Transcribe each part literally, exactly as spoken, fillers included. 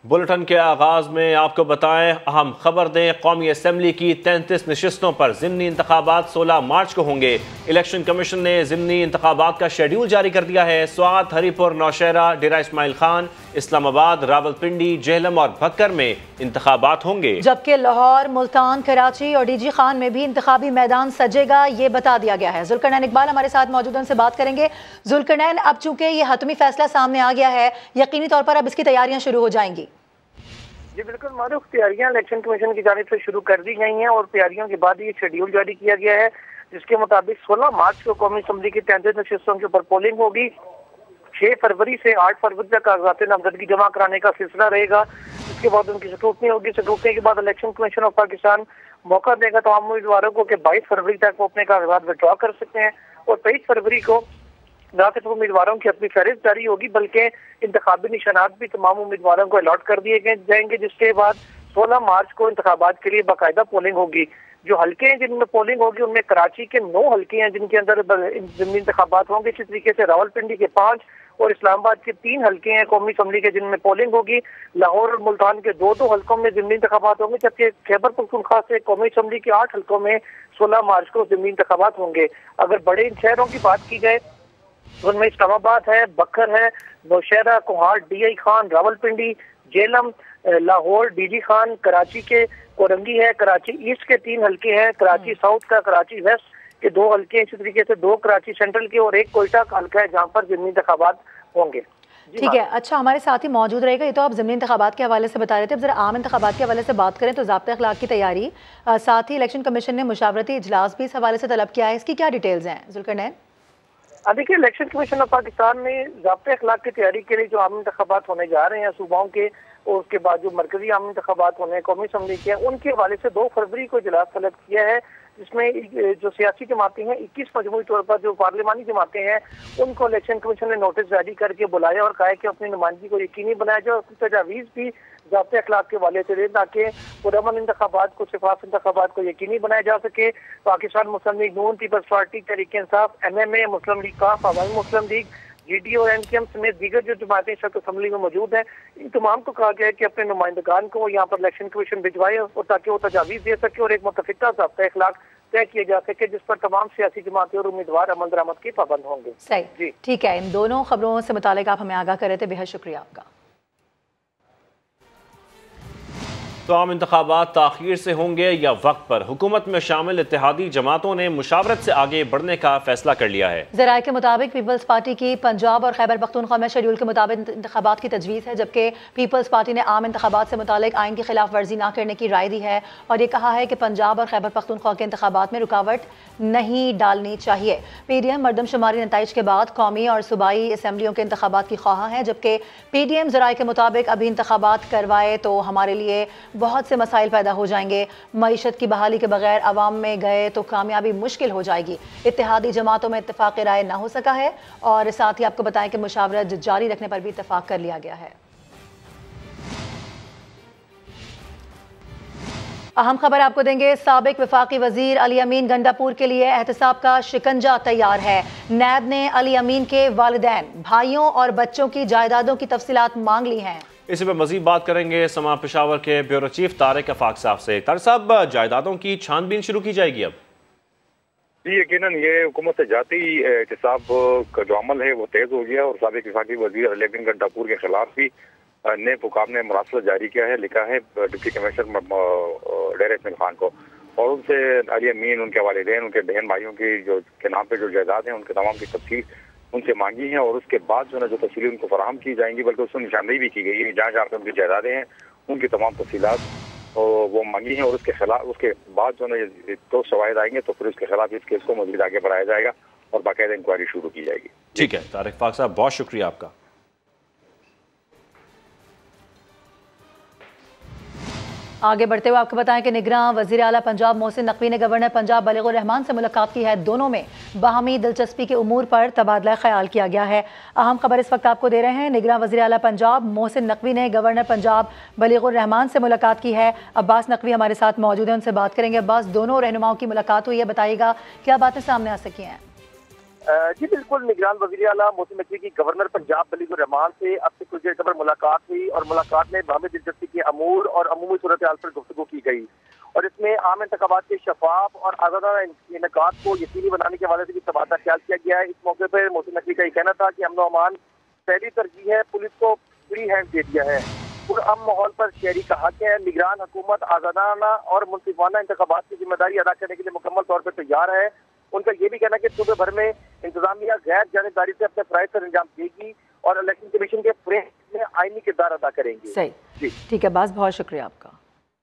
Bulletin के आगाज में आपको बताएं अहम खबर दें। कौमी असम्बली की तैंतीस नशिस्तों पर ज़िमनी इंतखाबात सोलह मार्च को होंगे। इलेक्शन कमीशन ने ज़िमनी इंतखाबात का शेड्यूल जारी कर दिया है। स्वात, हरीपुर, नौशहरा, डेरा इस्माइल खान, इस्लामाबाद, रावलपिंडी, जेहलम और भक्कर में इंतखाबात होंगे, जबकि लाहौर, मुल्तान, कराची और डीजी खान में भी इंतखाबी मैदान सजेगा, ये बता दिया गया है। जुल्करनैन इकबाल हमारे साथ मौजूद, उनसे बात करेंगे। जुल्करनैन, अब चूंकि ये हतमी फैसला सामने आ गया है, यकीनी तौर पर अब इसकी तैयारियां शुरू हो जाएंगी। जी बिल्कुल मारूफ, तैयारियां इलेक्शन कमीशन की जानिब से शुरू कर दी गई हैं और तैयारियों के बाद ये शेड्यूल जारी किया गया है, जिसके मुताबिक सोलह मार्च को कौमी असम्बली की तैंतीस नशिस्तों के ऊपर पोलिंग होगी। छह फरवरी से आठ फरवरी तक कागजात नामजदगी जमा कराने का सिलसिला रहेगा। इसके बाद उनकी स्क्रूटनी होगी। स्क्रूटनी के बाद इलेक्शन कमीशन ऑफ पाकिस्तान मौका देगा तमाम उम्मीदवारों को कि बाईस फरवरी तक वो अपने कागजात विड्रॉ कर सकते हैं और तेईस फरवरी को न सिर्फ उम्मीदवारों की अपनी फहरिस्त जारी होगी बल्कि इंतखाबी निशानात भी तमाम उम्मीदवारों को अलॉट कर दिए गए जाएंगे, जिसके बाद सोलह मार्च को इंतखाबात के लिए बाकायदा पोलिंग होगी। जो हल्के हैं जिनमें पोलिंग होगी उनमें कराची के नौ हल्के हैं जिनके अंदर ज़िमनी इंतखाबात होंगे। इसी तरीके से रावलपिंडी के पाँच और इस्लामाबाद के तीन हल्के हैं कौमी असम्बली के जिनमें पोलिंग होगी। लाहौर और मुल्तान के दो दो हल्कों में ज़िमनी इंतखाबात होंगे, जबकि खैबर पख्तूनख्वा से कौमी असम्बली के आठ हल्कों में सोलह मार्च को ज़िमनी इंतखाबात होंगे। अगर बड़े इन शहरों की बात की जाए उनमें इस्लामाबाद है, बकर है, Nowshera, Kohat, D I Khan, Rawalpindi, Jhelum, Lahore, DG Khan, Karachi के कोरंगी है, कराची ईस्ट के तीन हल्के हैं, कराची साउथ का, कराची वेस्ट के दो हल्के हैं, इसी तरीके से दो कराची सेंट्रल के और एक कोयटा का हल्का है जहाँ पर ज़िमनी इंतखाबात होंगे। ठीक है, अच्छा हमारे साथ ही मौजूद रहेगा। ये तो आप ज़िमनी इंतखाबात के हवाले से बता रहे थे। अब जरा आम इंतखाबात के हवाले से बात करें तो ज़ाब्ता अखलाक की तैयारी, साथ ही इलेक्शन कमीशन ने मुशावरती इजलास भी इस हवाले से तलब किया है, इसकी क्या डिटेल्स हैं जुल्करनैन? देखिए, इलेक्शन कमीशन ऑफ पाकिस्तान ने ज़ाब्ते अखलाक की तैयारी के लिए जो आम इंतखाबात होने जा रहे हैं सूबाओं के और उसके बाद जो मरकजी आम इंतखाबात होने हैं कौमी असम्बली के, उनके हवाले से दो फरवरी को इजलास तलब किया है, जिसमें जो सियासी जमातें हैं इक्कीस मजमूई तौर पर जो पार्लिमानी जमातें हैं उनको इलेक्शन कमीशन ने नोटिस जारी करके बुलाया और कहा है कि अपनी नुमाइंदगी को यकीनी बनाया जाए और तजावीज़ भी ज़ाब्ते अखलाक के वाले से दे ताकि पुरअमन इंतखाबात को, शफाफ इंतखाबात को यकीनी बनाया जा सके। Pakistan Muslim League Noon, People's Party, Tehreek Insaf, M M A, Muslim League Qaf, Awami Muslim League, G D और एम के एम समेत दीगर जो जमातें सख्त असम्बली में मौजूद हैं, इन तमाम को कहा गया है कि अपने नुमाइंदगान को यहाँ पर इलेक्शन कमीशन भिजवाए और ताकि वो तजावीज़ दे सके और एक मुतफिका ज़ाब्ता अखलाक तय किया जा सके जिस पर तमाम सियासी जमातें और उम्मीदवार अमल दरामद के पाबंद होंगे। सही जी, ठीक है। इन दोनों खबरों से मुतालिक आप हमें आगाह कर रहे थे, बेहद शुक्रिया आपका। तो आम इंतखाबात ताखीर से होंगे या वक्त पर? हुकूमत में शामिल इत्तेहादी जमातों ने मुशावरत से आगे बढ़ने का फैसला कर लिया है। ज़राए के मुताबिक पीपल्स पार्टी की पंजाब और खैबर पख्तूनख्वा में शेड्यूल के मुताबिक इंतखाबात की तजवीज़ है, जबकि पीपल्स पार्टी ने आम इंतखाबात से मुतालिक आइन की खिलाफ वर्जी न करने की राय दी है और ये कहा है कि पंजाब और खैबर पख्तूनख्वा के इंतखाबात में रुकावट नहीं डालनी चाहिए। पी डी एम मरदमशुमारी नताइज के बाद कौमी और सूबाई असम्बलियों के इंतखाबात की ख्वाह हैं, जबकि पी डी एम ज़राए के मुताबिक अभी इंतखाबात करवाए तो हमारे लिए बहुत से मसाइल पैदा हो जाएंगे। मईशत की बहाली के बगैर अवाम में गए तो कामयाबी मुश्किल हो जाएगी। इत्तेहादी जमातों में इत्तेफाक राय ना हो सका है और साथ ही आपको बताएं कि मुशावरत जारी रखने पर भी इत्तेफाक कर लिया गया है। अहम खबर आपको देंगे। साबिक वफाकी वजीर अली अमीन गंडापुर के लिए एहतसाब का शिकंजा तैयार है। नैब ने अली अमीन के वालिदैन, भाइयों और बच्चों की जायदादों की तफसीलात मांग ली हैं। इसी पर मजीद बात करेंगे समा पेशावर के ब्यूरो चीफ तारिक अफाक साहब से। तारिक साहब, जायदादों की छानबीन शुरू की जाएगी अब? जी यकीनन ये हुकूमत से जाती एहतसाब का जो अमल है वो तेज हो गया और साबिक वफाकी वजीर अली अमीन गंडापुर के खिलाफ भी ने हुकाम ने मरासला जारी किया है। लिखा है डिप्टी कमिश्नर डेरा इस्माइल खान को और उनसे अली अमीन, उनके वालिदैन, उनके बहन भाइयों की जो के नाम पे जो जायदाद हैं उनके तमाम की तफसील उनसे मांगी है और उसके बाद जो है जो तफसीलें उनको फराहम की जाएंगी, बल्कि उसमें निशानदेही भी की गई है जहाँ जहाँ पर उनकी जायदादें हैं उनकी तमाम तफसीलात वो मांगी हैं और उसके खिलाफ उसके बाद जो है तो शवाहिद आएंगे तो फिर उसके खिलाफ इस केस को मज़ीद आगे बढ़ाया जाएगा और बाकायदा इंक्वायरी शुरू की जाएगी। ठीक है तारिक अफाक साहब, बहुत शुक्रिया आपका। आगे बढ़ते हुए आपको बताएं कि निगरान वज़ीर आला पंजाब मोहसिन नकवी ने गवर्नर पंजाब बलीगुर रहमान से मुलाकात की है। दोनों में बाहमी दिलचस्पी के उमूर पर तबादला ख्याल किया गया है। अहम खबर इस वक्त आपको दे रहे हैं। निगरान वज़ीर आला पंजाब मोहसिन नकवी ने गवर्नर पंजाब बलीगुर रहमान से मुलाकात की है। अब्बास नकवी हमारे साथ मौजूद हैं, उनसे बात करेंगे। अब्बास, दोनों रहनुमाओं की मुलाकात हुई है, बताइएगा क्या बातें सामने आ सकी हैं? जी बिल्कुल, निगरान वज़ीर आला मोहसिन नकवी की गवर्नर पंजाब बलीगुर रहमान से अब से कुछ देर कबल मुलाकात हुई और मुलाकात में बाहमी दिलचस्पी के अमूर और अमूमी सूरत हाल पर गुफ्तगू की गई और इसमें आम इंतखाबात के शफाफ और आज़ादाना इनेकाद को यकीनी बनाने के हवाले से भी तबादला ख्याल किया गया है। इस मौके पर मोहसिन नकवी का ये कहना था कि अमन व अमान पहली तरजीह है, पुलिस को फ्री हैंड दे दिया है, पुरअमन माहौल पर शहरी का हक है। निगरान हुकूमत आज़ादाना और मुनसिफाना इंतखाबात की जिम्मेदारी अदा करने के लिए मुकम्मल तौर पर तैयार है। उनका ये भी कहना है कि सूबे भर में इंतजामिया गैर जानिबदारी से अपने फराइज पर अंजाम देगी और इलेक्शन कमीशन के फ्रेम में आईनी किरदार अदा करेंगे। सही, जी ठीक है बास, बहुत शुक्रिया आपका।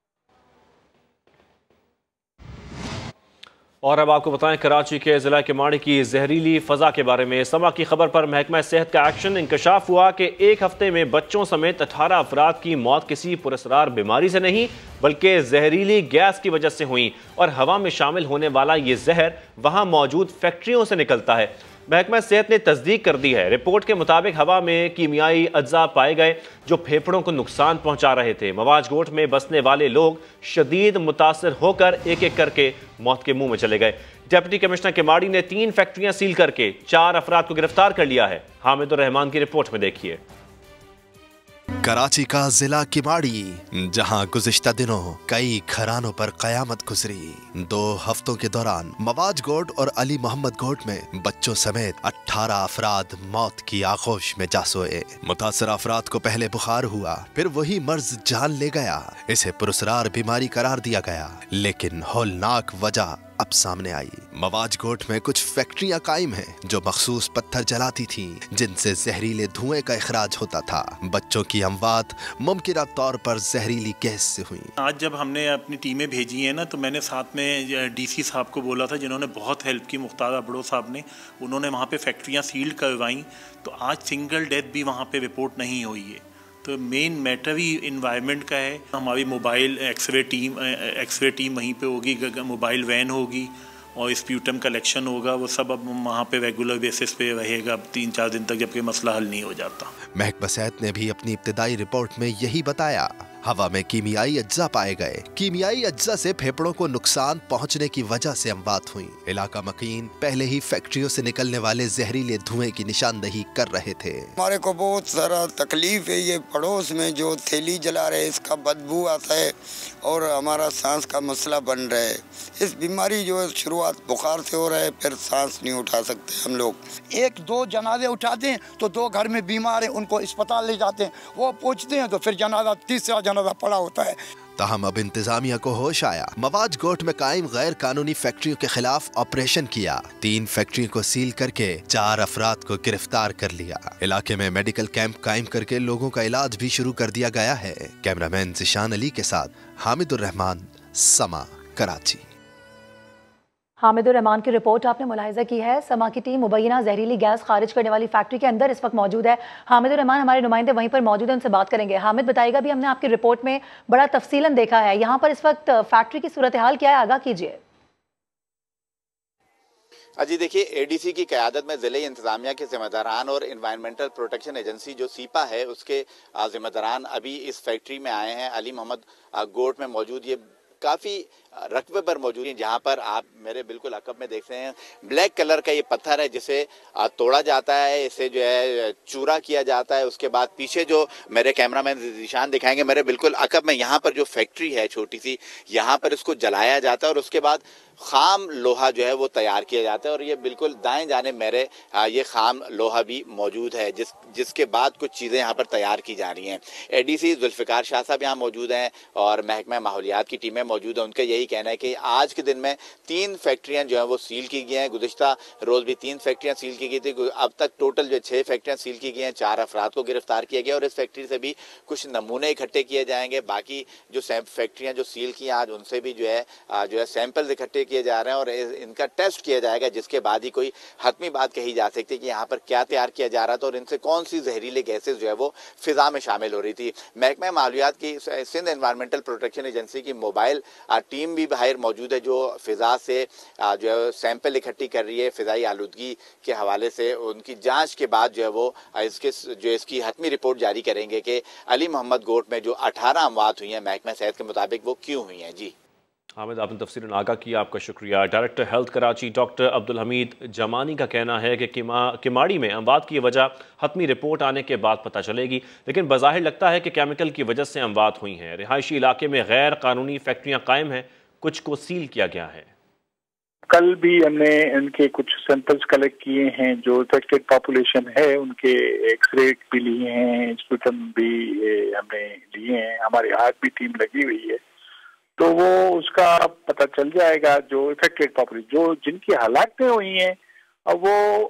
और अब आपको बताएं, कराची के जिला किमाड़ी की जहरीली फजा के बारे में समा की खबर पर महकमा सेहत का एक्शन। इंकशाफ हुआ कि एक हफ्ते में बच्चों समेत अठारह अफराद की मौत किसी पुरस्रार बीमारी से नहीं बल्कि जहरीली गैस की वजह से हुई और हवा में शामिल होने वाला ये जहर वहां मौजूद फैक्ट्रियों से निकलता है। महकमा सेहत ने तस्दीक कर दी है। रिपोर्ट के मुताबिक हवा में कीमियाई अज्जा पाए गए जो फेफड़ों को नुकसान पहुंचा रहे थे। मवाजगोट में बसने वाले लोग शदीद मुतासर होकर एक एक करके मौत के मुंह में चले गए। डिप्टी कमिश्नर किमाड़ी ने तीन फैक्ट्रियां सील करके चार अफराद को गिरफ्तार कर लिया है। हामिद उर रहमान की रिपोर्ट में देखिए। कराची का जिला किमाड़ी, जहां गुज़िश्ता दिनों कई घरानों पर कयामत गुजरी। दो हफ्तों के दौरान मवाज गोट और अली मोहम्मद गोट में बच्चों समेत अठारह अफराद मौत की आगोश में जा सोए। मुतासर अफराद को पहले बुखार हुआ, फिर वही मर्ज जान ले गया। इसे पुरस्रार बीमारी करार दिया गया, लेकिन हौलनाक वजह अब सामने आई। मवाज गोट में कुछ फैक्ट्रियां कायम हैं जो मखसूस पत्थर जलाती थीं, जिनसे जहरीले धुएं का इखराज होता था। बच्चों की अमवात मुमकिन तौर पर जहरीली गैस से हुई। आज जब हमने अपनी टीमें भेजी हैं ना, तो मैंने साथ में डीसी साहब को बोला था, जिन्होंने बहुत हेल्प की, मुख्तार अबड़ो साहब ने। उन्होंने वहाँ पे फैक्ट्रियाँ सील करवाई, तो आज सिंगल डेथ भी वहाँ पे रिपोर्ट नहीं हुई है। तो मेन मैटर ही इन्वायरमेंट का है। हमारी mobile x-ray team x-ray team वहीं पे होगी, मोबाइल वैन होगी और स्प्यूटम कलेक्शन होगा। वो सब अब वहाँ पे रेगुलर बेसिस पे रहेगा तीन चार दिन तक, जबकि मसला हल नहीं हो जाता। महकमा सेहत ने भी अपनी इब्तिदाई रिपोर्ट में यही बताया। हवा में कीमियाई अज्जा पाए गए। कीमियाई अज्जा से फेफड़ों को नुकसान पहुंचने की वजह से अमवात हुई। इलाका मकीन पहले ही फैक्ट्रियों से निकलने वाले जहरीले धुएं की निशानदही कर रहे थे। हमारे को बहुत सारा तकलीफ है। ये पड़ोस में जो थैली जला रहे, इसका बदबू आता है और हमारा सांस का मसला बन रहा है। इस बीमारी जो है शुरुआत बुखार से हो रहा है, फिर सांस नहीं उठा सकते हम लोग। एक दो जनाजे उठाते हैं तो दो घर में बीमार हैं, उनको अस्पताल ले जाते हैं, वो पूछते हैं तो फिर जनाजा तीसरा जनाजा पड़ा होता है। ताहम अब इंतजामिया को होश आया। मवाज गोट में कायम गैर कानूनी फैक्ट्रियों के खिलाफ ऑपरेशन किया। तीन फैक्ट्रियों को सील करके चार अफराद को गिरफ्तार कर लिया। इलाके में मेडिकल कैंप कायम करके लोगों का इलाज भी शुरू कर दिया गया है। कैमरामैन जिशान अली के साथ हामिद उर रहमान, समा, कराची। हामिद उर रहमान की रिपोर्ट आपने मुलाहिजा की है। समा की टीम मुबैना जहरीली गैस खारिज करने वाली फैक्ट्री के अंदर इस वक्त मौजूद है। हामिद उर रहमान हमारे नुमाइंदे वहीं पर मौजूद है, उनसे बात करेंगे। हामिद बताइएगा, भी हमने आपकी रिपोर्ट में बड़ा तफसीलन देखा है, यहाँ पर इस वक्त फैक्ट्री की सूरत हाल क्या है, आगाह कीजिए। अजी देखिए, एडीसी की क़यादत में ज़िले इंतज़ामिया के ज़िम्मेदारान और इन्वायरमेंटल प्रोटेक्शन एजेंसी जो सीपा है उसके ज़िम्मेदारान अभी इस फैक्ट्री में आए हैं। अली मोहम्मद गोट में मौजूद ये काफ़ी रकबे पर मौजूद है, जहाँ पर आप मेरे बिल्कुल अकब में देख रहे हैं ब्लैक कलर का ये पत्थर है जिसे तोड़ा जाता है, इसे जो है चूरा किया जाता है। उसके बाद पीछे जो मेरे कैमरामैन निशान दिखाएंगे मेरे बिल्कुल अकब में, यहाँ पर जो फैक्ट्री है छोटी सी, यहाँ पर इसको जलाया जाता है और उसके बाद खाम लोहा जो है वो तैयार किया जाता है। और ये बिल्कुल दाएं जाने मेरे ये खाम लोहा भी मौजूद है, जिस जिसके बाद कुछ चीज़ें यहाँ पर तैयार की जा रही हैं। एडीसी जुल्फ़िकार शाह साहब यहाँ मौजूद हैं और महकमा माहौलियात की टीमें मौजूद हैं। उनका यही कहना है कि आज के दिन में तीन फैक्ट्रियाँ जो हैं वो सील की गई हैं। गुज़िश्ता रोज़ भी तीन फैक्ट्रियाँ सील की गई थी। अब तक टोटल जो छः फैक्ट्रियाँ सील की गई हैं, चार अफराद को गिरफ्तार किया गया और इस फैक्ट्री से भी कुछ नमूने इकट्ठे किए जाएंगे। बाकी जो फैक्ट्रियाँ जो सील की आज उनसे भी जो है जो है सैंपल इकट्ठे किए जा रहे हैं और इनका टेस्ट किया जाएगा, जिसके बाद ही कोई हतमी बात कही जा सकती है कि यहाँ पर क्या तैयार किया जा रहा था और इनसे कौन सी जहरीले गैसेज जो है वो फिजा में शामिल हो रही थी। महकमा माहौलियात की सिंध एनवायरमेंटल प्रोटेक्शन एजेंसी की मोबाइल टीम भी बाहर मौजूद है जो फिजा से जो है सैंपल इकट्ठी कर रही है। फिजाई आलूदगी के हवाले से उनकी जाँच के बाद जो है वो इसके जो इसकी हतमी रिपोर्ट जारी करेंगे कि अली मोहम्मद गोट में जो अठारह अमवात हुई हैं महकमा सेहत के मुताबिक वो क्यों हुई हैं। जी हामिद, आपने तफसीलन आगाह किया, आपका शुक्रिया। Director health Karachi doctor Abdul Hamid Zamani का कहना है कि किमा किमाड़ी में अमवात की वजह हतमी रिपोर्ट आने के बाद पता चलेगी, लेकिन बज़ाहिर लगता है कि केमिकल की वजह से अमवात हुई हैं। रिहायशी इलाके में गैर कानूनी फैक्ट्रियाँ कायम हैं, कुछ को सील किया गया है। कल भी हमने इनके कुछ सैंपल्स कलेक्ट किए हैं, जो अफेक्टेड पॉपुलेशन है उनके एक्सरे भी लिए हैं, स्पूटम भी हमने लिए हैं, हमारे हाथ भी टीम लगी हुई है, तो वो उसका पता चल जाएगा। जो इफेक्टेड पॉपुलेशन जो जिनकी हलाकतें हुई हैं, अब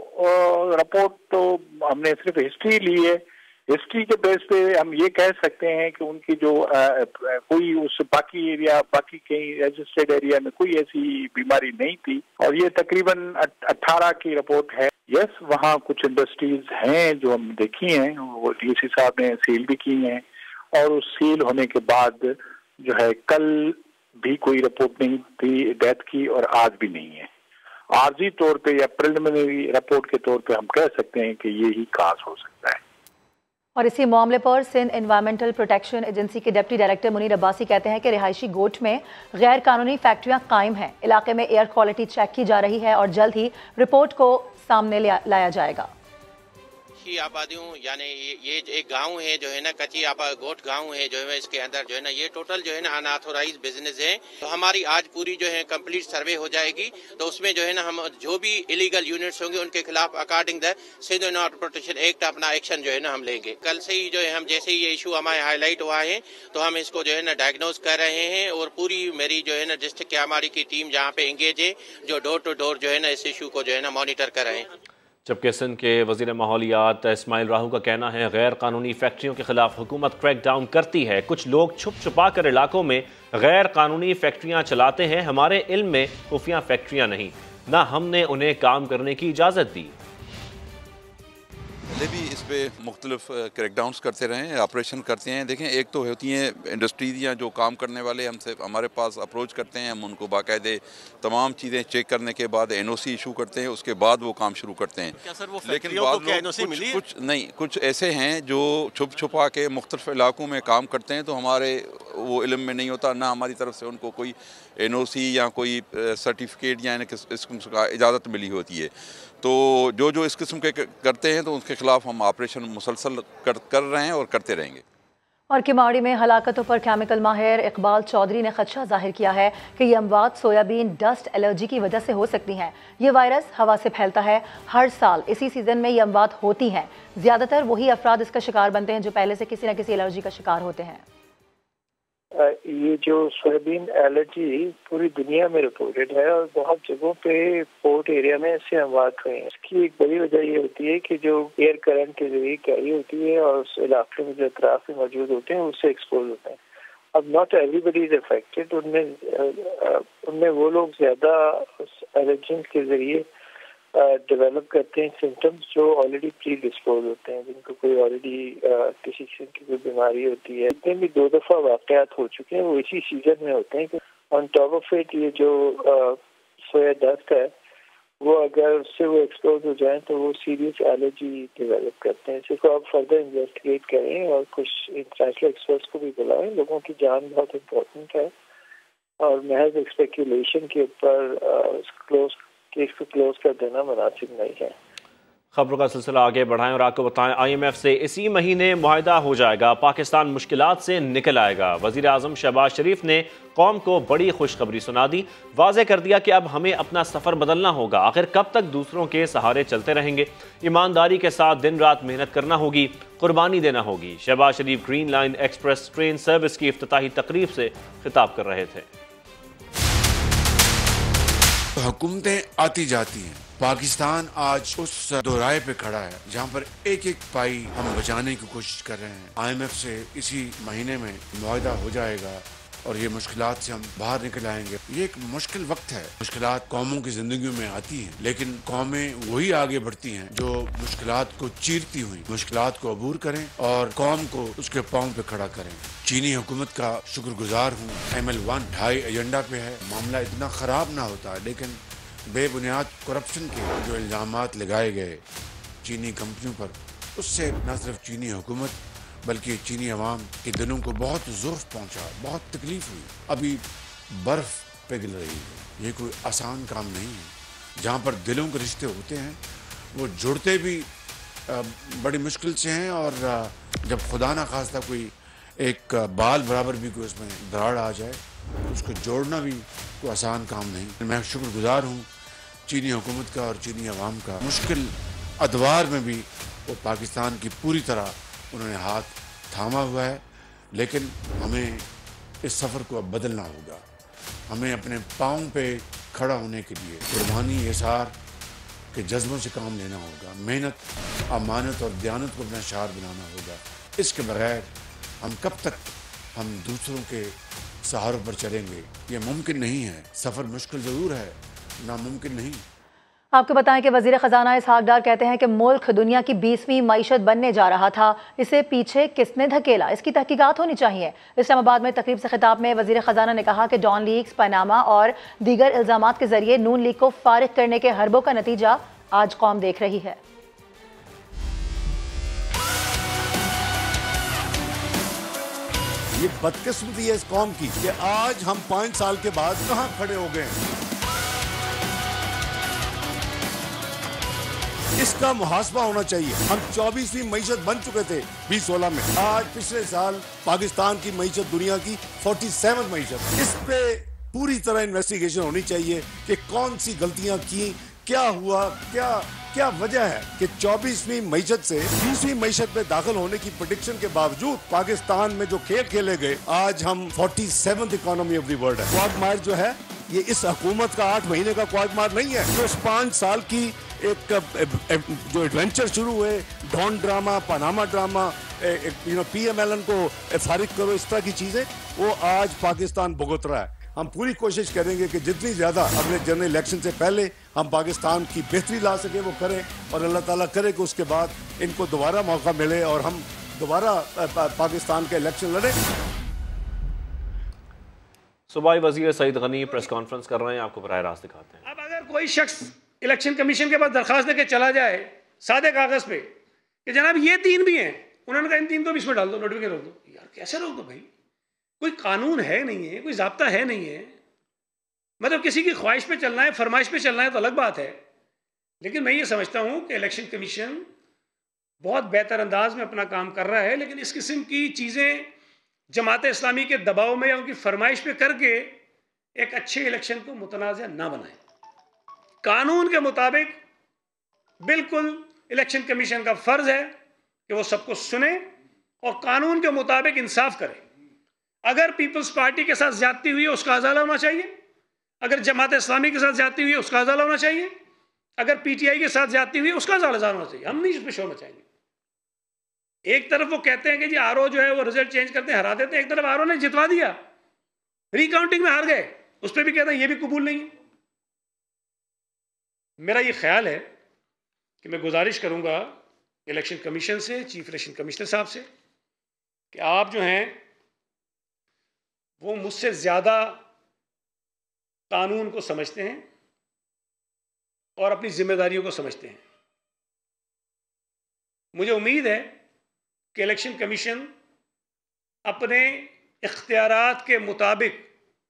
वो रिपोर्ट तो हमने सिर्फ हिस्ट्री ली है, हिस्ट्री के बेस पे हम ये कह सकते हैं कि उनकी जो आ, कोई उस बाकी एरिया बाकी कहीं रजिस्टर्ड एरिया में कोई ऐसी बीमारी नहीं थी, और ये तकरीबन अठारह की रिपोर्ट है। यस, वहाँ कुछ इंडस्ट्रीज हैं जो हम देखी हैं, वो डीसी साहब ने सील भी की हैं, और उस सील होने के बाद जो है कल भी कोई रिपोर्ट नहीं थी डेथ की, और आज भी नहीं है। आर्जी तौर पे या प्रिलिमिनरी रिपोर्ट के तौर पे हम कह सकते हैं कि ये ही काज हो सकता है। और इसी मामले पर सिंध एनवायरमेंटल प्रोटेक्शन एजेंसी के डिप्टी डायरेक्टर मुनीर अब्बासी कहते हैं कि रिहायशी गोट में गैर कानूनी फैक्ट्रियां कायम हैं। इलाके में एयर क्वालिटी चेक की जा रही है और जल्द ही रिपोर्ट को सामने लाया जाएगा। कच्ची आबादियों यानी ये एक गांव है जो है ना, कच्ची आबाद गोट गांव है जो है, इसके अंदर जो है ना ये टोटल जो है ना अनऑथोराइज बिजनेस है। तो हमारी आज पूरी जो है कंप्लीट सर्वे हो जाएगी, तो उसमें जो है ना हम जो भी इलीगल यूनिट्स होंगे उनके खिलाफ according the Sindh environment protection act अपना एक्शन जो है ना हम लेंगे। कल से ही जो है हम जैसे ही ये इशू हमारे हाईलाइट हुआ है तो हम इसको जो है ना डायग्नोज कर रहे हैं, और पूरी मेरी जो है ना डिस्ट्रिक्ट के हमारी की टीम जहाँ पे एंगेज है, जो डोर टू डोर जो है ना इस इशू को जो है ना मॉनिटर कर रहे हैं। जबकि सिंध के वज़ीर माहौलियात इस्माइल राहू का कहना है गैर कानूनी फैक्ट्रियों के खिलाफ हुकूमत क्रैक डाउन करती है। कुछ लोग छुप छुपा कर इलाकों में गैर कानूनी फैक्ट्रियां चलाते हैं। हमारे इल्म में खुफिया फैक्ट्रियां नहीं, ना हमने उन्हें काम करने की इजाज़त दी। पहले भी इस पर मुख्तलिफ क्रैकडाउन्स करते रहे हैं, ऑपरेशन करते हैं। देखें, एक तो होती हैं इंडस्ट्रीज या जो काम करने वाले हमसे हमारे पास अप्रोच करते हैं, हम उनको बाकायदे तमाम चीज़ें चेक करने के बाद एन ओ सी इशू करते हैं, उसके बाद वो काम शुरू करते हैं। क्या सर वो लेकिन बाद लोग कुछ, कुछ नहीं कुछ ऐसे हैं जो छुप छुपा के मुख्तलिफ इलाकों में काम करते हैं, तो हमारे वो इल्म में नहीं होता, ना हमारी तरफ से उनको कोई एन ओ सी या कोई सर्टिफिकेट या इस किस्म का इजाज़त मिली होती है। तो जो जो इस किस्म के करते हैं तो उनके खिलाफ हम ऑपरेशन मुसलसल कर, कर रहे हैं और करते रहेंगे। और किमाड़ी में हलाकतों पर केमिकल माहिर इकबाल चौधरी ने खदशा जाहिर किया है कि ये अमवात सोयाबीन डस्ट एलर्जी की वजह से हो सकती हैं। ये वायरस हवा से फैलता है, हर साल इसी सीज़न में ये अमवात होती हैं। ज़्यादातर वही अफराद इसका शिकार बनते हैं जो पहले से किसी न किसी एलर्जी का शिकार होते हैं। ये जो सोयाबीन एलर्जी पूरी दुनिया में रिपोर्टेड है और बहुत जगहों पे पोर्ट एरिया में इससे अमवात हुए हैं। इसकी एक बड़ी वजह ये होती है कि जो एयर करंट के जरिए कैरी होती है और उस इलाके में जो अतराफ में मौजूद होते हैं उससे एक्सपोज होते हैं। अब नॉट एवरीबडी इज अफेक्टेड, उनमें उनमें वो लोग ज्यादा उस एलर्जी के जरिए डेवलप uh, करते हैं सिम्टम्स जो ऑलरेडी प्री डिस्पोज होते हैं, जिनको कोई ऑलरेडी uh, किसी किस्म की कोई बीमारी होती है। इतने भी दो दफा वाकयात हो चुके हैं, वो इसी सीजन में होते हैं कि ऑन टॉप ऑफ इट ये जो सोया डस्ट है वो अगर उससे वो एक्सपोज हो जाए तो वो सीरियस एलर्जी डेवलप करते हैं। इसको आप फर्दर इन्वेस्टिगेट करें और कुछ इंटरनेशनल एक्सपर्ट्स को भी बुलाएं। लोगों की जान बहुत इम्पोर्टेंट है और महज स्पेकुलेशन के ऊपर क्लोज केस को क्लोज कर देना मुनासिब नहीं है। खबरों का सिलसिला आगे बढ़ाएं और आपको बताएं, आई एम एफ से इसी महीने मुआहदा हो जाएगा, पाकिस्तान मुश्किलात से निकल आएगा। वज़ीर आज़म शहबाज शरीफ ने कौम को बड़ी खुशखबरी सुना दी, वाज़ेह कर दिया कि अब हमें अपना सफ़र बदलना होगा। आखिर कब तक दूसरों के सहारे चलते रहेंगे? ईमानदारी के साथ दिन रात मेहनत करना होगी, कुर्बानी देना होगी। Shehbaz Sharif green line express train service की इफ्तिताही तकरीब से खिताब कर रहे थे। हुकूमतें आती जाती हैं, पाकिस्तान आज उस दोराहे पे खड़ा है जहाँ पर एक एक पाई हम बचाने की कोशिश कर रहे हैं। आई एम एफ से इसी महीने में मुआहदा हो जाएगा और ये मुश्किलात से हम बाहर निकल आएंगे। ये एक मुश्किल वक्त है, मुश्किलात कौमों की जिंदगी में आती हैं, लेकिन कौमें वही आगे बढ़ती हैं जो मुश्किलात को चीरती हुई मुश्किलात को अबूर करें और कौम को उसके पांव पे खड़ा करें। चीनी हुकूमत का शुक्रगुजार हूँ। एम एल वन ढाई एजेंडा पे है, मामला इतना खराब ना होता, लेकिन बेबुनियाद करप्शन के जो इल्जामात लगाए गए चीनी कंपनियों पर, उससे न सिर्फ चीनी हुकूमत बल्कि चीनी अवाम के दिलों को बहुत ज़ुर्फ पहुंचा, बहुत तकलीफ हुई। अभी बर्फ पिघल रही है। ये कोई आसान काम नहीं है। जहाँ पर दिलों के रिश्ते होते हैं वो जुड़ते भी बड़ी मुश्किल से हैं, और जब खुदा ना खास्ता कोई एक बाल बराबर भी कोई उसमें दरार आ जाए तो उसको जोड़ना भी कोई आसान काम नहीं। मैं शुक्रगुजार हूँ चीनी हुकूमत का और चीनी अवाम का। मुश्किल अदवार में भी वो पाकिस्तान की पूरी तरह उन्होंने हाथ थामा हुआ है, लेकिन हमें इस सफ़र को अब बदलना होगा। हमें अपने पाँव पे खड़ा होने के लिए कुर्बानी, एसार के जज्बों से काम लेना होगा। मेहनत, अमानत और दयानत को अपना शार बनाना होगा। इसके बगैर हम कब तक हम दूसरों के सहारों पर चलेंगे? ये मुमकिन नहीं है। सफ़र मुश्किल ज़रूर है, नामुमकिन नहीं। आपको बताएं कि वज़ीर ख़जाना इसहाक डार कहते हैं कि मुल्क दुनिया की बीसवीं मईशत बनने जा रहा था, इसे पीछे किसने धकेला, इसकी तहकीकात होनी चाहिए। इस्लामाबाद में तकरीब से खिताब में वज़ीर ख़जाना ने कहा कि डॉन लीग्स, पनामा और दीगर इल्ज़ामात के जरिए नून लीग को फारिग करने के हरबों का नतीजा आज कौम देख रही है। ये बदकिस्मती है इस कौम की कि आज हम पाँच साल के बाद कहाँ खड़े हो गए हैं। इसका मुहासबा होना चाहिए। हम चौबीसवीं मईशत बन चुके थे बीस सोलह में। आज पिछले साल पाकिस्तान की मईशत दुनिया की सैंतालीसवीं मईशत। इस पे पूरी तरह इन्वेस्टिगेशन होनी चाहिए कि कौन सी गलतियां की, क्या हुआ, क्या क्या वजह है कि चौबीसवीं मईशत से बीसवीं मईशत में दाखिल होने की प्रेडिक्शन के बावजूद पाकिस्तान में जो खेल खेले गए, आज हम सैंतालीसवीं इकोनॉमी ऑफ द वर्ल्ड है। क्वागमायर जो है ये इस हुकूमत का आठ महीने का क्वागमायर नहीं है। जो पाँच साल की एक जो एडवेंचर शुरू हुए, Dawn drama, Panama drama, you know P M L N को फारिग करो, इस तरह की चीजें, वो आज पाकिस्तान भुगत रहा है। हम पूरी कोशिश करेंगे कि जितनी ज्यादा अगले जनरल इलेक्शन से पहले हम पाकिस्तान की बेहतरी ला सके वो करें, और अल्लाह ताला करे कि उसके बाद इनको दोबारा मौका मिले और हम दोबारा पा, पाकिस्तान के इलेक्शन लड़े। सूबाई वजीर सईद गनी प्रेस कॉन्फ्रेंस कर रहे हैं, आपको बराह रास्त दिखाते हैं। अब अगर कोई शख्स इलेक्शन कमीशन के पास दरखास्त लेके चला जाए सादे कागज पे कि जनाब ये तीन भी हैं, उन्होंने कहा इन तीन को भी इसमें डाल दो, नोटिफिकेशन रोक दो। यार कैसे रोक दो भाई? कोई कानून है नहीं है, कोई ज़ाब्ता है नहीं है। मतलब किसी की ख्वाहिश पे चलना है, फरमाइश पे चलना है तो अलग बात है, लेकिन मैं ये समझता हूँ कि इलेक्शन कमीशन बहुत बेहतर अंदाज में अपना काम कर रहा है, लेकिन इस किस्म की चीज़ें जमात इस्लामी के दबाव में या उनकी फरमाइश पे करके एक अच्छे इलेक्शन को मुतनाज़ ना बनाए। कानून के मुताबिक बिल्कुल इलेक्शन कमीशन का फर्ज है कि वो सबको सुने और कानून के मुताबिक इंसाफ करे। अगर पीपल्स पार्टी के साथ ज्यादती हुई है उसका अजाला होना चाहिए, अगर जमात इस्लामी के साथ ज्यादती हुई है उसका अजाला होना चाहिए, अगर पीटीआई के साथ ज्यादती हुई है उसका अजाला होना चाहिए। हम नहीं इस पर होना चाहिए। एक तरफ वो कहते हैं कि जी आरओ जो है वो रिजल्ट चेंज करते हैं, हरा देते हैं, एक तरफ आरओ ने जितवा दिया, रिकाउंटिंग में हार गए, उस पर भी कहते हैं ये भी कबूल नहीं है। मेरा ये ख्याल है कि मैं गुजारिश करूंगा इलेक्शन कमीशन से, चीफ इलेक्शन कमिश्नर साहब से, कि आप जो हैं वो मुझसे ज़्यादा कानून को समझते हैं और अपनी जिम्मेदारियों को समझते हैं। मुझे उम्मीद है कि इलेक्शन कमीशन अपने इख्तियारात के मुताबिक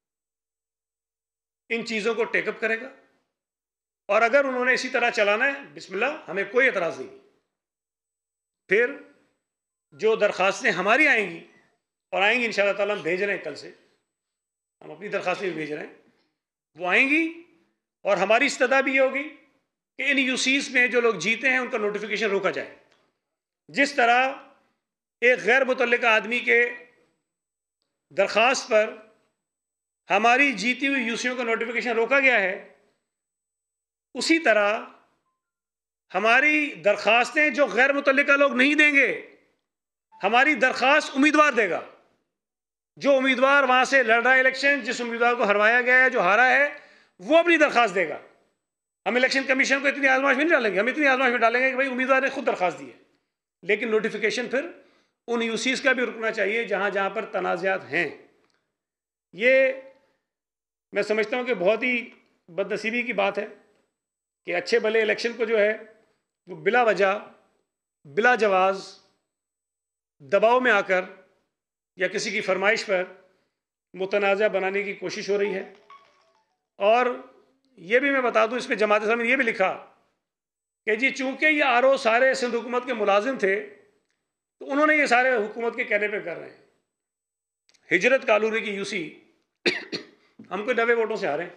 इन चीज़ों को टेकअप करेगा, और अगर उन्होंने इसी तरह चलाना है बिस्मिल्लाह, हमें कोई एतराज़ नहीं। फिर जो दरख्वास्तें हमारी आएंगी और आएंगी इंशाअल्लाह ताला, हम भेज रहे हैं, कल से हम अपनी दरख्वास्तें भी भेज रहे हैं, वो आएंगी और हमारी इस्तदा भी ये होगी कि इन यूसीज में जो लोग जीते हैं उनका नोटिफिकेशन रोका जाए। जिस तरह एक गैर मुतल्लिका आदमी के दरख्वास्त पर हमारी जीती हुई यूसीओं का नोटिफिकेशन रोका गया है, उसी तरह हमारी दरख्वास्तें जो गैर मुतल्लिका लोग नहीं देंगे, हमारी दरख्वास्त उम्मीदवार देगा। जो उम्मीदवार वहां से लड़ रहा है इलेक्शन, जिस उम्मीदवार को हरवाया गया है, जो हारा है, वो अपनी दरख्वास्त देगा। हम इलेक्शन कमीशन को इतनी आजमाइश में नहीं डालेंगे, हम इतनी आजमाइश में डालेंगे कि भाई उम्मीदवार ने खुद दरख्वास्त दी है, लेकिन नोटिफिकेशन फिर उन यूसीज का भी रुकना चाहिए जहां जहां पर तनाज़ात हैं। ये मैं समझता हूं कि बहुत ही बदनसीबी की बात है कि अच्छे भले इलेक्शन को जो है वो बिला वजह, बिला जवाज़, दबाव में आकर या किसी की फरमाइश पर मुतनाज़ा बनाने की कोशिश हो रही है। और ये भी मैं बता दूं, इसमें जमात इस्लामी ने ये भी लिखा कि जी चूंकि ये आर ओ सारे सिंध हुकूमत के मुलाजिम थे तो उन्होंने ये सारे हुकूमत के कहने पे कर रहे हैं। हिजरत कालूरी की यूसी हमको नब्बे वोटों से हारे।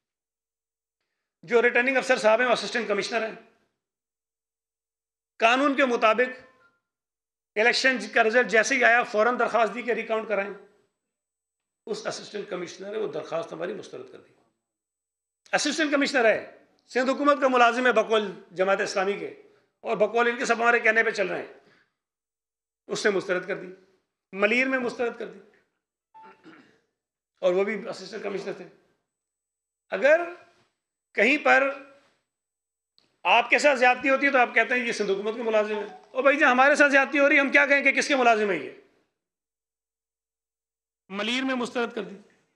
जो रिटर्निंग अफसर साहब हैं वो असिस्टेंट कमिश्नर हैं। कानून के मुताबिक इलेक्शन का रिजल्ट जैसे ही आया फौरन दरखास्त दी कि रिकाउंट कराएं। उस असिस्टेंट कमिश्नर ने वो दरखास्त हमारी मुस्तरद कर दी। असिस्टेंट कमिश्नर है, सिंध हुकूमत का मुलाजिम है बकौल जमात इस्लामी के, और बकौल इनके सब हमारे कहने पे चल रहे हैं। उसने मुस्तरद कर दी, मलीर में मुस्तरद कर दी, और वो भी असिस्टेंट कमिश्नर थे। अगर कहीं पर आपके साथ ज्यादती होती है तो आप कहते हैं ये सिंध हुकूमत के मुलाजिम है। और भाई जी हमारे साथ ज्यादती हो रही है, हम क्या कहें कि किसके मुलाजिम है ये? मलीर में मुस्तरद कर दी,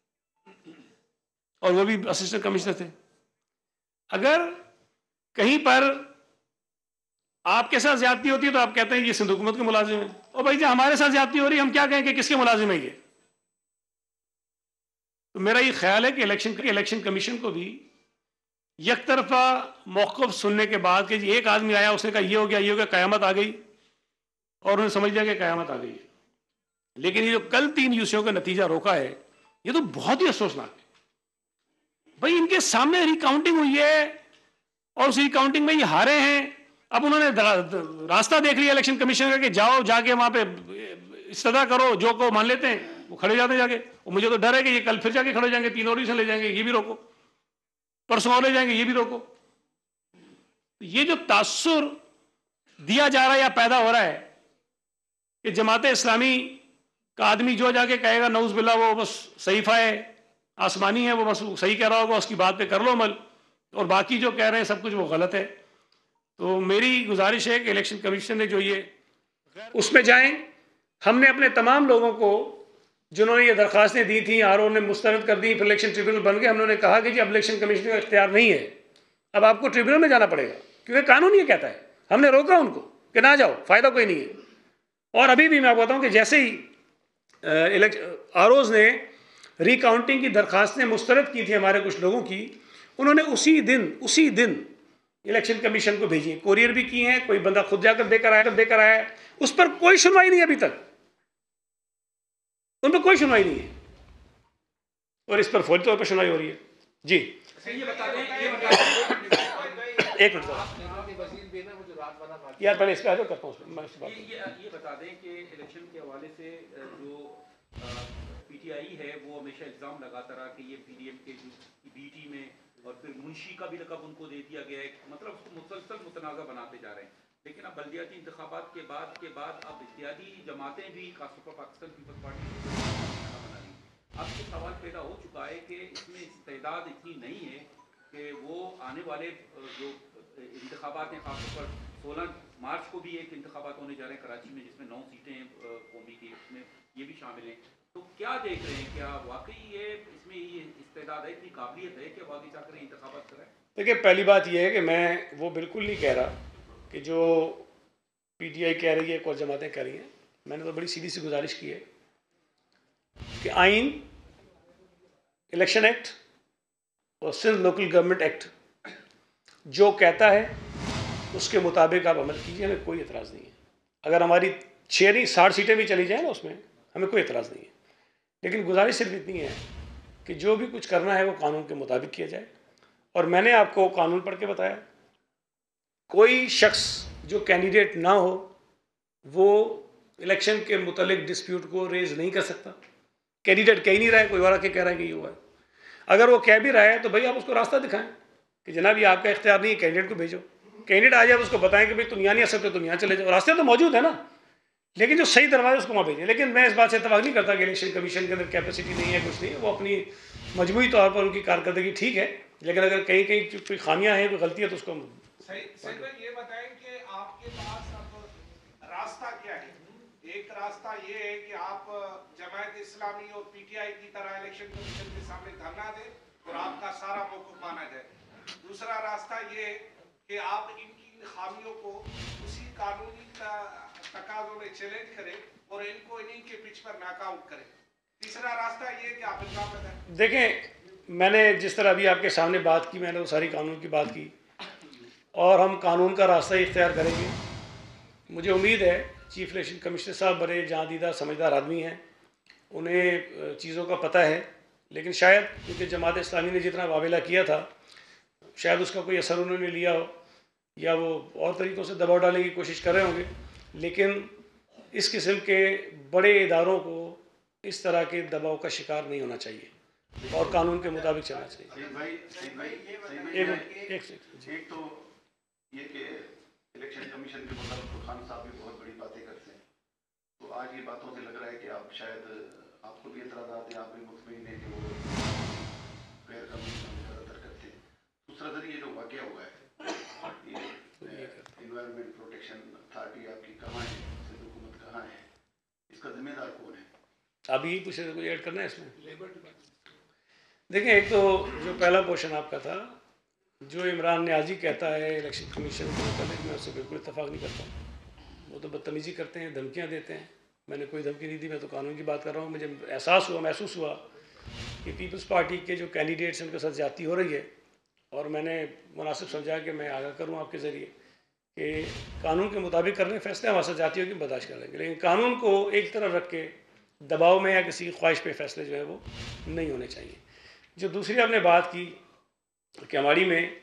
और वो भी असिस्टेंट कमिश्नर थे। अगर कहीं पर आपके साथ ज्यादती होती है तो आप कहते हैं ये सिंध हुकूमत के मुलाजिम है। और भाई जी हमारे साथ ज्यादती हो रही है, हम क्या कहें कि किसके मुलाजिम है ये? तो मेरा ये ख्याल है कि इलेक्शन इलेक्शन कमीशन को भी एक तरफा मौक़िफ़ सुनने के बाद कि जी एक आदमी आया उसने कहा ये हो गया ये हो गया, क़यामत आ गई, और उन्होंने समझ लिया कि क़यामत आ गई है। लेकिन ये जो कल तीन यूसियों का नतीजा रोका है ये तो बहुत ही अफसोसनाक है। भाई इनके सामने रिकाउंटिंग हुई है और उस रिकाउंटिंग में ये हारे हैं। अब उन्होंने रास्ता देख लिया इलेक्शन कमीशन का कि जाओ जाके वहां पे इस्तदा करो, जो को मान लेते हैं वो खड़े जाते जाके। और मुझे तो डर है कि ये कल फिर जाके खड़े जाएंगे, तीन और से ले जाएंगे, ये भी रोको, परसों और ले जाएंगे, ये भी रोको। ये जो तासुर दिया जा रहा है या पैदा हो रहा है कि जमात इस्लामी का आदमी जो जाके कहेगा नऊज बिल्ला वो बस सहीफा है, आसमानी है, वो बस सही कह रहा होगा, उसकी बात पे कर लो अमल, और बाकी जो कह रहे हैं सब कुछ वो गलत है। तो मेरी गुजारिश है कि इलेक्शन कमीशन ने जो ये उसमें जाएं। हमने अपने तमाम लोगों को जिन्होंने ये दरखास्तें दी थी आर ओ ने मुस्तरद कर दी, फिर इलेक्शन ट्रिब्यूनल बन गए। हमने कहा कि जी अब इलेक्शन कमीशन का इख्तियार नहीं है, अब आपको ट्रिब्यूनल में जाना पड़ेगा, क्योंकि कानून ये कहता है। हमने रोका उनको कि ना जाओ, फ़ायदा कोई नहीं है। और अभी भी मैं आपको बताऊँ कि जैसे ही आर ओज़ ने रिकाउंटिंग की दरखास्तें मुस्तरद की थी हमारे कुछ लोगों की, उन्होंने उसी दिन उसी दिन इलेक्शन कमीशन को भेजी, कोरियर भी की हैं, कोई बंदा खुद जाकर देकर आया देकर आया है। उस पर कोई सुनवाई नहीं है अभी तक, उन पर कोई सुनवाई नहीं है, और इस पर फौरी तौर पर सुनवाई हो रही है। जी ये बता दें, ये बता दें एक मिनट यार, पहले इस पर आगे करता हूँ। ये, ये, ये बता दें कि इलेक्शन के हवाले से जो पीटीआई है वो हमेशा इल्ज़ाम लगाता रहा कि ये पीडीएम के बीटी में, और फिर मुंशी का भी लकब उनको दे दिया गया है, मतलब उसको मुसलसल मुतनाज़ा बनाते जा रहे हैं। लेकिन अब बल्दियाती इंतखाबात के बाद के बाद अब इत्यादी जमातें भी खासतौर पर पाकिस्तान पीपल्स पार्टी बना रही हैं। अब ये सवाल पैदा हो चुका है कि इसमें इस्तेदाद इतनी नहीं है कि वो आने वाले जो इंतखाबात हैं, खासतौर पर सोलह मार्च को भी एक इंतखाबात होने जा रहे हैं कराची में, जिसमें नौ सीटें हैं कौमी की, उसमें ये भी शामिल हैं। तो क्या देख रहे हैं, क्या वाकई ये इसमें ये इस्तेदाद है, इतनी काबिलियत है कि वाकई जाकर इंतखाबात कराएं? देखिए, पहली बात ये है कि मैं वो बिल्कुल नहीं कह रहा कि जो पीटीआई कह रही है एक और जमातें कह रही हैं। मैंने तो बड़ी सीधी सी गुजारिश की है कि आइन, इलेक्शन एक्ट और सिंध लोकल गवर्नमेंट एक्ट जो कहता है उसके मुताबिक आप अमल कीजिए, हमें कोई एतराज़ नहीं है। अगर हमारी छः नहीं साठ सीटें भी चली जाएँ ना उसमें हमें कोई एतराज़ नहीं है। लेकिन गुजारिश सिर्फ इतनी है कि जो भी कुछ करना है वो कानून के मुताबिक किया जाए। और मैंने आपको कानून पढ़ के बताया, कोई शख्स जो कैंडिडेट ना हो वो इलेक्शन के मुतालिक डिस्प्यूट को रेज नहीं कर सकता। कैंडिडेट कह ही नहीं रहा है, कोई और आके कह रहा है कि ये हुआ है। अगर वो कह भी रहा है तो भाई आप उसको रास्ता दिखाएं कि जनाब ये आपका इख्तियार नहीं है, कैंडिडेट को भेजो। कैंडिडेट आ जाए उसको बताएं कि भाई तुम यहाँ नहीं आ सकते, तुम यहाँ चले जाओ। रास्ते तो मौजूद है ना, लेकिन जो सही दरवाजा उसको वहाँ भेजें। लेकिन मैं इस बात से इत्तेफाक नहीं करता कि इलेक्शन कमीशन के अंदर कैपेसिटी नहीं है, कुछ नहीं है। वो अपनी मजमूई तौर पर उनकी कारकर्दगी ठीक है, लेकिन अगर कहीं कहीं कोई खामियां हैं, कोई गलती है तो उसको सही सही भाई ये बताएं कि आपके पास अब रास्ता क्या है? एक रास्ता ये है कि आप जमात इस्लामी और पीटीआई की तरह इलेक्शन कमीशन के सामने धरना दें और आपका सारा मौक़िफ़ माना जाए। दूसरा रास्ता ये कि आप इनकी खामियों को उसी कानूनी तकाज़ों में चैलेंज करें और इनको इन्हीं के पिच पर नॉकआउट करें। तीसरा रास्ता ये कि आप इल्ज़ाम लगाएं। देखें, मैंने जिस तरह अभी आपके सामने बात की, मैंने तो सारी कानून की बात की और हम कानून का रास्ता ही इख्तियार करेंगे। मुझे उम्मीद है चीफ इलेक्शन कमिश्नर साहब बड़े जहाँ दीदा समझदार आदमी हैं, उन्हें चीज़ों का पता है, लेकिन शायद क्योंकि जमात इस्लामी ने जितना वावेला किया था शायद उसका कोई असर उन्होंने लिया हो या वो और तरीक़ों से दबाव डालने की कोशिश कर रहे होंगे। लेकिन इस किस्म के बड़े इदारों को इस तरह के दबाव का शिकार नहीं होना चाहिए और कानून के मुताबिक चलना चाहिए। भाई, भाई, एक एक, एक, एक तो ये कि इलेक्शन कमीशन के मुताबिक तो खान साहब भी बहुत बड़ी बातें करते हैं, तो आज ये बातों से लग रहा है कि आप शायद आपको भी एतराज़ात हैं, आप भी मुतमईन हैं कि वो गैर कानूनी ज़्यादातर करते हैं। दूसरा सर ये जो वाक़या हुआ है, ये इन्वायरमेंट प्रोटेक्शन अथॉरिटी आपकी कहाँ है, सिंध हुकूमत कहाँ है, इसका जिम्मेदार कौन है? अभी ही कुछ कुछ ऐड करना है इसमें। देखें, एक तो जो पहला क्वेश्चन आपका था, जो इमरान न्याजी कहता है इलेक्शन कमीशन के मुताबिक, मैं उससे बिल्कुल इत्तफाक नहीं करता हूँ। वो तो बदतमीज़ी करते हैं, धमकियाँ देते हैं। मैंने कोई धमकी नहीं दी, मैं तो कानून की बात कर रहा हूँ। मुझे एहसास हुआ, महसूस हुआ कि पीपल्स पार्टी के जो कैंडिडेट्स हैं उनके साथ ज़्यादती हो रही है और मैंने मुनासिब समझा कि मैं आगाह करूँ आपके ज़रिए कि कानून के मुताबिक करने फैसले हमारे साथ जातियों की बर्दाश्त कर लेंगे, लेकिन कानून को एक तरफ रख के दबाव में या किसी ख्वाहिश पे फैसले जो है वो नहीं होने चाहिए। जो दूसरी आपने बात की कि हमारी में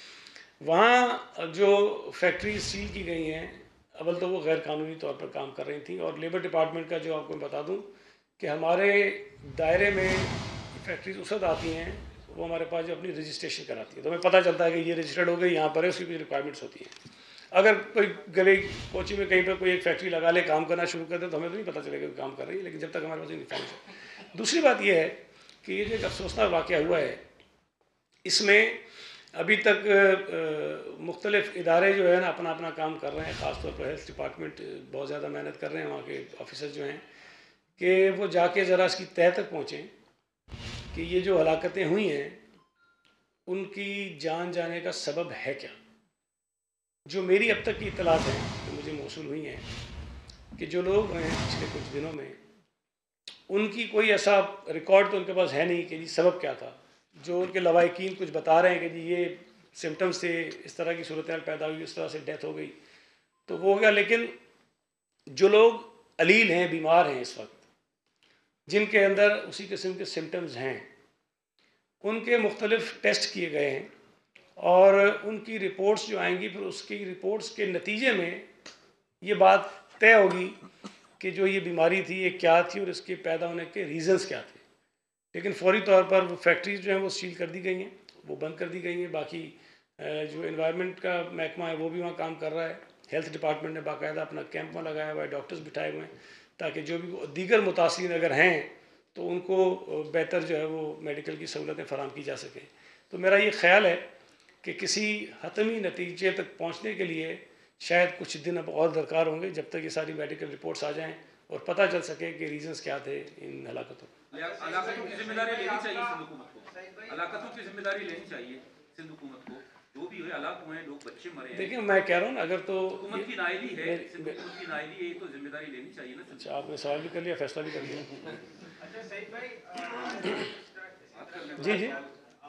वहाँ जो फैक्ट्री सील की गई हैं, अव्वल तो वो गैर कानूनी तौर पर काम कर रही थी और लेबर डिपार्टमेंट का जो आपको मैं बता दूँ कि हमारे दायरे में फैक्ट्रीज उस वक्त आती हैं, वो हमारे पास जो अपनी रजिस्ट्रेशन कराती है, तो हमें पता चलता है कि ये रजिस्टर्ड हो गई, यहाँ पर है, उसकी कुछ रिक्वायरमेंट्स होती हैं। अगर कोई गली कोची में कहीं पर कोई एक फैक्ट्री लगा ले, काम करना शुरू कर दे, तो हमें तो नहीं पता चलेगा कि काम कर रही है, लेकिन जब तक हमारे पास इन्फॉर्मेशन। दूसरी बात यह है कि ये जो एक अफसोसनाक वाक़या हुआ है, इसमें अभी तक मुख्तलिफ इदारे जो है ना अपना अपना काम कर रहे हैं। ख़ास तौर पर हेल्थ डिपार्टमेंट बहुत ज़्यादा मेहनत कर रहे हैं, वहाँ के ऑफिसर जो हैं कि वो जाके ज़रा इसकी तह तक पहुँचें कि ये जो हलाकतें हुई हैं उनकी जान जाने का सबब है क्या। जो मेरी अब तक की इत्तलात हैं जो मुझे मौसूल हुई हैं कि जो लोग हैं पिछले कुछ दिनों में, उनकी कोई ऐसा रिकॉर्ड तो उनके पास है नहीं कि जी सबब क्या था। जो उनके लवाहिकीन कुछ बता रहे हैं कि जी ये सिम्टम्स थे, इस तरह की सूरत पैदा हुई, इस तरह से डेथ हो गई, तो वो हो गया। लेकिन जो लोग अलील हैं, बीमार हैं इस वक्त, जिनके अंदर उसी किस्म के सिम्टम्स हैं, उनके मुख्तलिफ टेस्ट किए गए हैं और उनकी रिपोर्ट्स जो आएंगी, फिर उसकी रिपोर्ट्स के नतीजे में ये बात तय होगी कि जो ये बीमारी थी ये क्या थी और इसके पैदा होने के रीज़न्स क्या थे। लेकिन फौरी तौर पर वो फैक्ट्रीज जो हैं वो सील कर दी गई हैं, वो बंद कर दी गई हैं। बाकी जो एनवायरनमेंट का महकमा है वो भी वहाँ काम कर रहा है। हेल्थ डिपार्टमेंट ने बाकायदा अपना कैंप में लगाया हुआ है, डॉक्टर्स बिठाए हुए हैं ताकि जो भी दीगर मुतासिरीन अगर हैं तो उनको बेहतर जो है वो मेडिकल की सहूलतें फराम की जा सकें। तो मेरा ये ख्याल है कि किसी हतमी नतीजे तक पहुँचने के लिए शायद कुछ दिन अब और दरकार होंगे, जब तक ये सारी मेडिकल रिपोर्ट्स आ जाएँ और पता चल सके कि रीजंस क्या थे इन हलाकतों। हलाकतों की जिम्मेदारी लेनी चाहिए सिंध हुकूमत को, हलाकतों की जिम्मेदारी लेनी चाहिए सिंध हुकूमत को। जो भी हुए, हलाक हुए हैं, लोग बच्चे मरे हैं। देखिए मैं कह रहा हूँ ना, अगर तो हुकूमत की नाइली है, सिंध हुकूमत की नाइली है, तो जिम्मेदारी लेनी चाहिए ना। अच्छा, आपने सवाल भी कर लिया, फैसला भी कर लिया। अच्छा सईद भाई, जी जी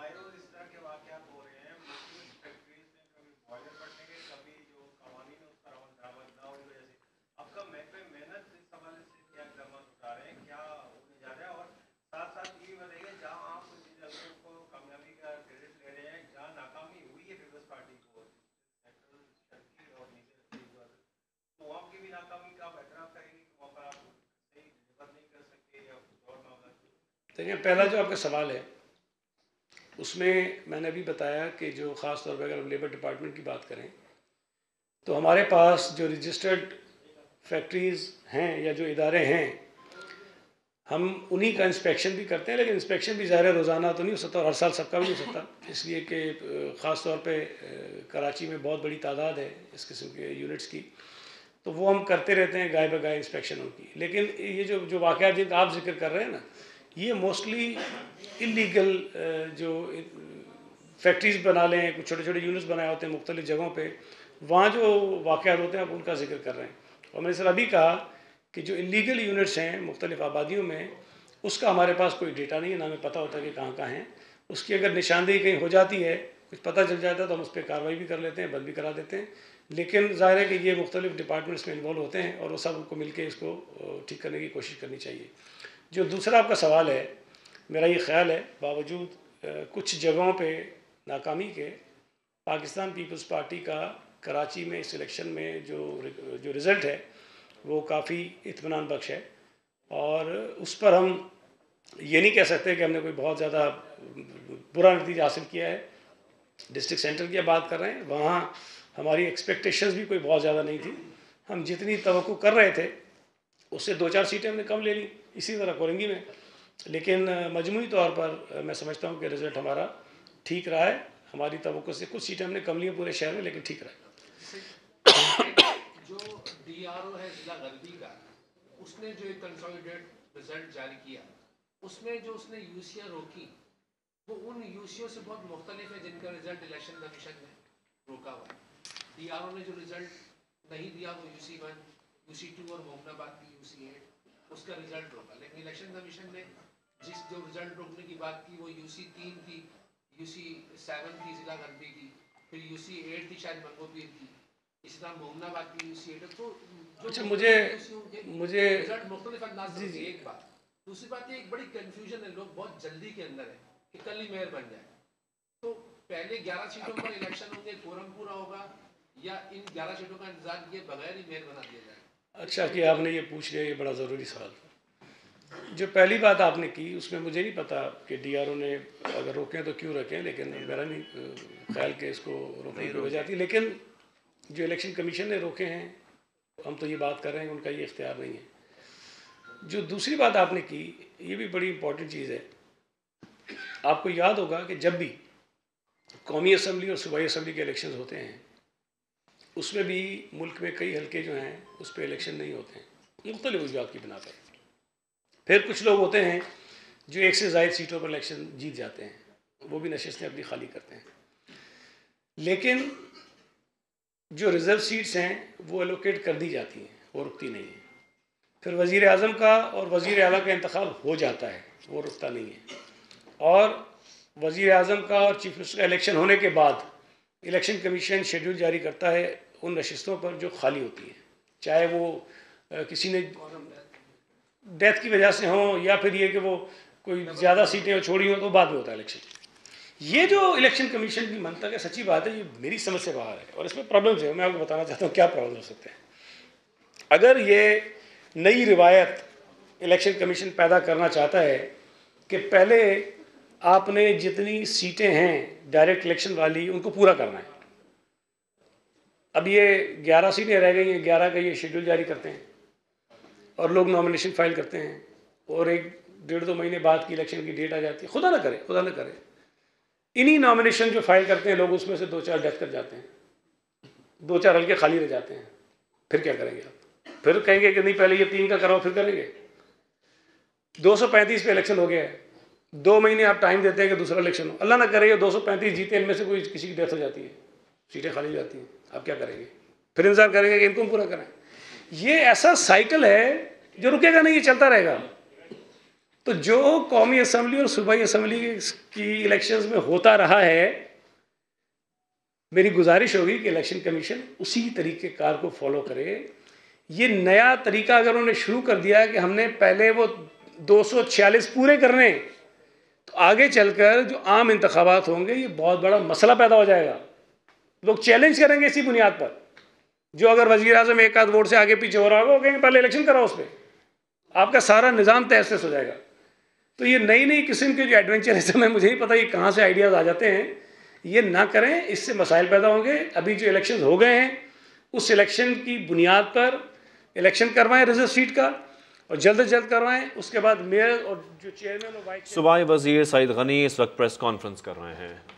देखिए, पहला जो आपका सवाल है उसमें मैंने अभी बताया कि जो ख़ास तौर पर अगर हम लेबर डिपार्टमेंट की बात करें तो हमारे पास जो रजिस्टर्ड फैक्ट्रीज़ हैं या जो इदारे हैं, हम उन्हीं का इंस्पेक्शन भी करते हैं। लेकिन इंस्पेक्शन भी ज़ाहिर रोज़ाना तो नहीं हो सकता और हर साल सबका भी नहीं हो सकता, इसलिए कि ख़ास तौर पे कराची में बहुत बड़ी तादाद है इस किस्म के यूनिट्स की, तो वो हम करते रहते हैं गाय बगाए इंस्पेक्शन उनकी। लेकिन ये जो जो वाक़यात जिनका आप जिक्र कर रहे हैं ना, ये मोस्टली इलीगल जो फैक्ट्रीज़ बना लें, कुछ छोटे छोटे यूनिट्स बनाए होते हैं मुख्तलिफ़ जगहों पे, वहाँ जो वाक़यात होते हैं आप उनका जिक्र कर रहे हैं। और मैंने सर अभी कहा कि जो इलीगल यूनिट्स हैं मुख्तलिफ़ आबादियों में, उसका हमारे पास कोई डेटा नहीं है, ना हमें पता होता कि कहाँ कहाँ हैं। उसकी अगर निशानदेही कहीं हो जाती है, कुछ पता चल जाता है, तो हम उस पर कार्रवाई भी कर लेते हैं, बंद भी करा देते हैं। लेकिन ज़ाहिर है कि ये मुख्तलिफ डिपार्टमेंट्स में इन्वॉल्व होते हैं और वो सब को मिल के इसको ठीक करने की कोशिश करनी चाहिए। जो दूसरा आपका सवाल है, मेरा ये ख्याल है बावजूद कुछ जगहों पे नाकामी के पाकिस्तान पीपल्स पार्टी का कराची में इस इलेक्शन में जो जो रिज़ल्ट है वो काफ़ी इत्मीनान बख्श है और उस पर हम ये नहीं कह सकते कि हमने कोई बहुत ज़्यादा बुरा नतीजा हासिल किया है। डिस्ट्रिक्ट सेंटर की बात कर रहे हैं, वहाँ हमारी एक्सपेक्टेशंस भी कोई बहुत ज़्यादा नहीं थी। हम जितनी तवक्को कर रहे थे उससे दो चार सीटें हमने कम ले ली, इसी तरह कोरंगी में। लेकिन मजमूई तौर पर मैं समझता हूँ कि रिज़ल्ट हमारा ठीक रहा है। हमारी तवक्को से कुछ सीटें हमने कम ली पूरे शहर में, लेकिन ठीक रहा। जो डी आर ओ है जिला गलबी का, उसने जो एक कंसोलिडेट रिजल्ट जारी किया, उसमें जो उसने यूसियाँ रोकी वो उन यूसियों से बहुत मुख्तलिफ है जिनका रिजल्ट इलेक्शन कमीशन ने रोका हुआ है। डी आर ओ ने जो रिजल्ट नहीं दिया वो यूसी वन, यूसी टू और मोहम्मदाबाद की यूसी एट, उसका रिजल्ट रोका। लेकिन इलेक्शन कमीशन ने जिस जो रिजल्ट रोकने की बात की वो यूसी तीन की, यूसी सेवन की जिला गलबी की, फिर यूसी एट थी शायद मंगोपीर की, इसी तरह मोहम्मदाबाद की यूसी एट। तो अच्छा, मुझे मुझे रिजल्ट मुख्तलिफ अंदाज से एक बात। दूसरी बात ये एक बड़ी कन्फ्यूजन है, लोग बहुत जल्दी के अंदर है कि कल ही मेयर बन जाए। तो पहले ग्यारह सीटों पर इलेक्शन होंगे, कोरम पूरा होगा, या इन ग्यारह सीटों का इंतजार किए बगैर ही मेयर बना दिया जाए? अच्छा कि आपने ये पूछ लिया, ये बड़ा ज़रूरी सवाल। जो पहली बात आपने की उसमें मुझे नहीं पता कि डी आर ओ ने अगर रोकें तो क्यों रखें, लेकिन मेरा नहीं ख्याल कि इसको रोकने की वजह थी। लेकिन जो इलेक्शन कमीशन ने रोके हैं, हम तो ये बात कर रहे हैं, उनका ये इख्तियार नहीं है। जो दूसरी बात आपने की, ये भी बड़ी इंपॉर्टेंट चीज़ है। आपको याद होगा कि जब भी कौमी असम्बली और सूबाई असम्बली के इलेक्शन होते हैं, उसमें भी मुल्क में कई हल्के जो हैं उस पर इलेक्शन नहीं होते हैं मुख्तलिफ वजूहात की बिना पर। फिर कुछ लोग होते हैं जो एक से ज़ायद सीटों पर इलेक्शन जीत जाते हैं, वो भी नशिस्तें अपनी खाली करते हैं। लेकिन जो रिज़र्व सीट्स हैं वो एलोकेट कर दी जाती हैं, वो रुकती नहीं है। फिर वज़ीर आज़म का और वज़ीर आला का इंतखाब हो जाता है, वो रुकता नहीं है। और वज़ीर आज़म का और चीफ मिनिस्टर का इलेक्शन होने के बाद इलेक्शन कमीशन शेड्यूल जारी करता है उन नशिस्तों पर जो खाली होती हैं, चाहे वो आ, किसी ने डेथ की वजह से हो या फिर ये कि वो कोई ज़्यादा सीटें छोड़ी हों, तो बाद में होता है इलेक्शन। ये जो इलेक्शन कमीशन की मंतक है, सच्ची बात है, ये मेरी समझ से बाहर है और इसमें प्रॉब्लम्स है। मैं आपको बताना चाहता हूँ क्या प्रॉब्लम हो सकते हैं। अगर ये नई रिवायत इलेक्शन कमीशन पैदा करना चाहता है कि पहले आपने जितनी सीटें हैं डायरेक्ट इलेक्शन वाली उनको पूरा करना है। अब ये ग्यारह सीटें रह गई हैं, ग्यारह का ये शेड्यूल जारी करते हैं और लोग नॉमिनेशन फाइल करते हैं और एक डेढ़ दो महीने बाद की इलेक्शन की डेट आ जाती है। खुदा ना करे, खुदा ना करे, इन्हीं नॉमिनेशन जो फाइल करते हैं लोग, उसमें से दो चार डेथ कर जाते हैं, दो चार हल्के खाली रह जाते हैं। फिर क्या करेंगे आप? फिर कहेंगे कि नहीं पहले ये तीन का कराओ फिर करेंगे। दो सौ पैंतीस पे इलेक्शन हो गया है, दो महीने आप टाइम देते हैं कि दूसरा इलेक्शन हो। अल्लाह ना करे ये दो सौ पैंतीस जीते, इनमें से कोई किसी की डेथ हो जाती है, सीटें खाली जाती हैं, आप क्या करेंगे? फिर इंतजार करेंगे कि इनको पूरा करें। ये ऐसा साइकिल है जो रुकेगा नहीं, ये चलता रहेगा। तो जो कौमी असम्बली और सूबाई असम्बली की इलेक्शंस में होता रहा है, मेरी गुजारिश होगी कि इलेक्शन कमीशन उसी तरीके कार को फॉलो करे। ये नया तरीका अगर उन्होंने शुरू कर दिया है कि हमने पहले वो दो सौ छियालीस पूरे करने, तो आगे चलकर जो आम इंतखाबात होंगे ये बहुत बड़ा मसला पैदा हो जाएगा। लोग चैलेंज करेंगे इसी बुनियाद पर। जो अगर वज़ीर आज़म एक आध वोट से आगे पीछे हो रहा होगा, वो कहेंगे पहले इलेक्शन कराओ, उस पर आपका सारा निज़ाम तहस हो जाएगा। तो ये नई नई किस्म के जो एडवेंचर है, समय मुझे नहीं पता ये कहाँ से आइडियाज़ आ जाते हैं, ये ना करें, इससे मसाइल पैदा होंगे। अभी जो इलेक्शन हो गए हैं उस इलेक्शन की बुनियाद पर इलेक्शन करवाएं रिजर्व सीट का, और जल्द से जल्द करवाएं। उसके बाद मेयर और जो चेयरमैन और वाइस सूबाई वज़ीर सईद गनी इस वक्त प्रेस कॉन्फ्रेंस कर रहे हैं।